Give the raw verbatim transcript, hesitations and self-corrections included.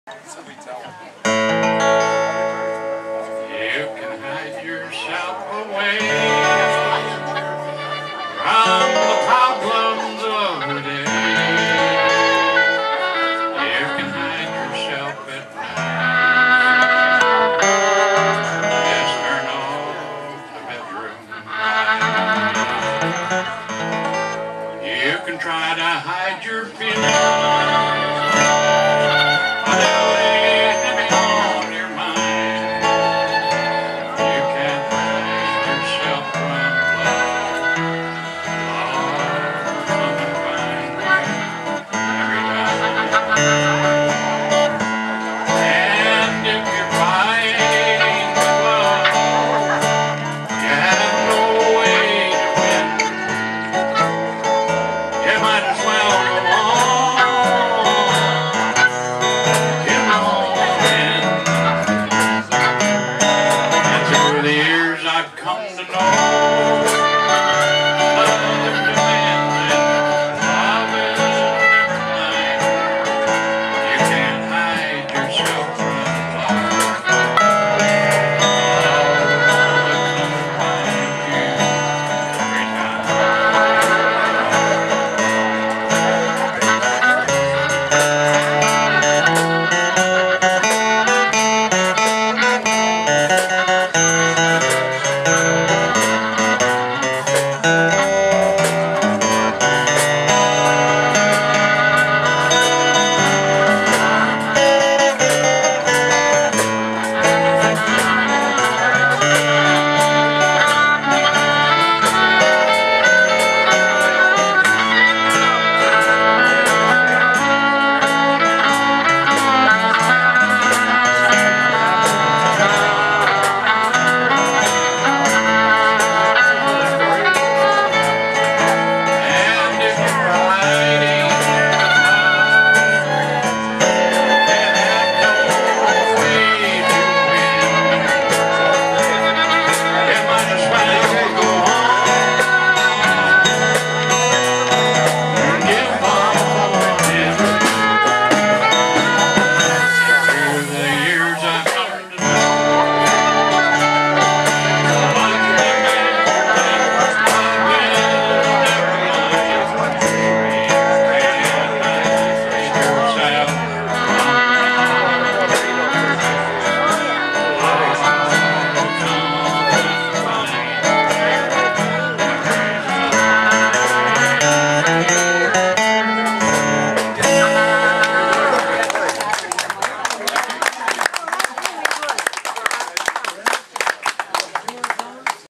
You can hide yourself away from the problems of the day. You can hide yourself at night. Just turn off the bedroom light. You can try to hide your feelings. Might as well